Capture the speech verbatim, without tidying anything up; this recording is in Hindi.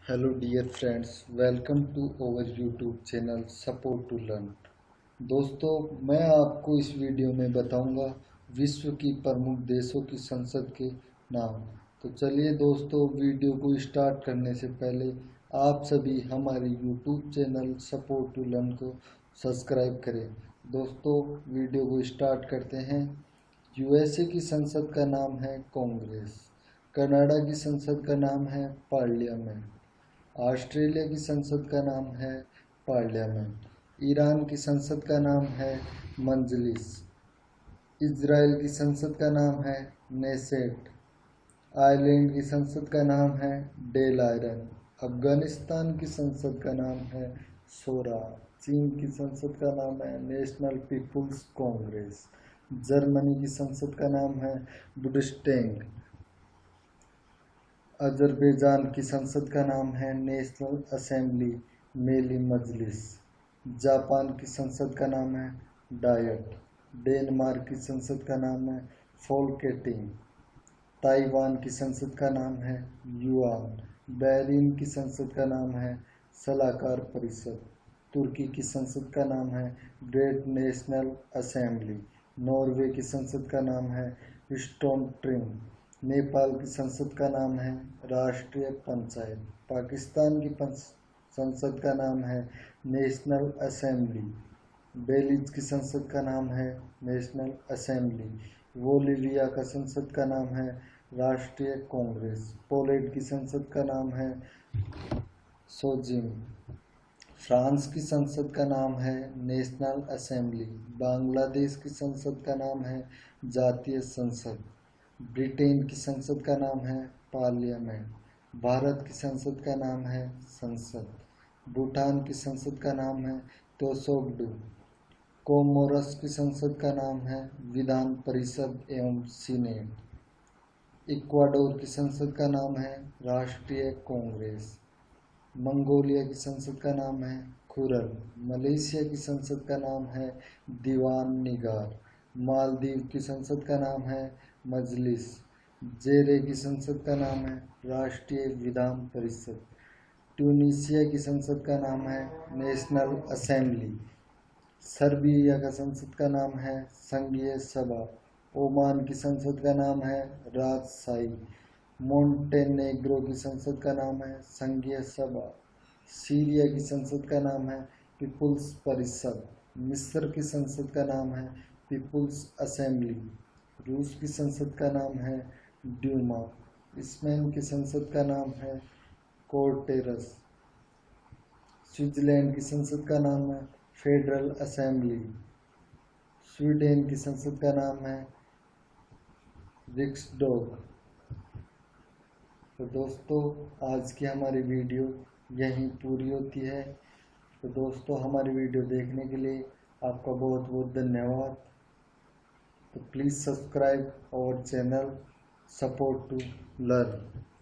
Hello dear friends, welcome to our YouTube channel support to learn. दोस्तों, मैं आपको इस वीडियो में बताऊंगा विश्व की प्रमुख देशों की संसद के नाम। तो चलिए दोस्तों, वीडियो को स्टार्ट करने से पहले आप सभी हमारे YouTube channel support to learn को सब्सक्राइब करें। दोस्तों, वीडियो को स्टार्ट करते हैं। यूएसए की संसद का नाम है कांग्रेस। कनाडा की संसद का नाम है पार्लियामेंट। ऑस्ट्रेलिया की संसद का नाम है पार्लियामेंट। ईरान की संसद का नाम है मंजलिस। इजराइल की संसद का नाम है नेसेट। आयरलैंड की संसद का नाम है डेल आयरन। अफगानिस्तान की संसद का नाम है सोरा। चीन की संसद का नाम है नेशनल पीपुल्स कांग्रेस। जर्मनी की संसद का नाम है बुडस्टैंग। अजरबैजान की संसद का नाम है नेशनल असेंबली मेली मजलिस। जापान की संसद का नाम है डायट। डेनमार्क की संसद का नाम है फोल्केटिंग। ताइवान की संसद का नाम है युआन। बहरीन की संसद का नाम है सलाहकार परिषद। तुर्की की संसद का नाम है ग्रेट नेशनल असेंबली। नॉर्वे की संसद का नाम है स्टोन ट्रिम। नेपाल की संसद का नाम है राष्ट्रीय पंचायत। पाकिस्तान की संसद का नाम है नेशनल असेंबली। बेलीज की संसद का नाम है नेशनल असेंबली। बोलीविया का संसद का नाम है राष्ट्रीय कांग्रेस। पोलैंड की संसद का नाम है सोजिम। फ्रांस की संसद का नाम है नेशनल असेंबली। बांग्लादेश की संसद का नाम है जातीय संसद। ब्रिटेन की संसद का नाम है पार्लियामेंट। भारत की संसद का नाम है संसद। भूटान की संसद का नाम है तोसोगडू। कोमोरस की संसद का नाम है विधान परिषद एवं सीनेट। इक्वाडोर की संसद का नाम है राष्ट्रीय कांग्रेस। मंगोलिया की संसद का नाम है खुरल। मलेशिया की संसद का नाम है दीवान निगार। मालदीव की संसद का नाम है मजलिस। जेरे की संसद का नाम है राष्ट्रीय विधान परिषद। ट्यूनीशिया की संसद का नाम है नेशनल असेंबली। सर्बिया का संसद का नाम है संघीय सभा। ओमान की संसद का नाम है राजशाही। मोंटेनेग्रो की संसद का नाम है संघीय सभा। सीरिया की संसद का नाम है पीपुल्स परिषद। मिस्र की संसद का नाम है पीपुल्स असेंबली। रूस की संसद का नाम है ड्यूमा। स्पेन की संसद का नाम है कोर्टेरस। स्विट्जरलैंड की संसद का नाम है फेडरल असेंबली। स्वीडन की संसद का नाम है रिक्सडॉग। तो दोस्तों, आज की हमारी वीडियो यहीं पूरी होती है। तो दोस्तों, हमारी वीडियो देखने के लिए आपका बहुत बहुत धन्यवाद। तो please subscribe our channel support to learn.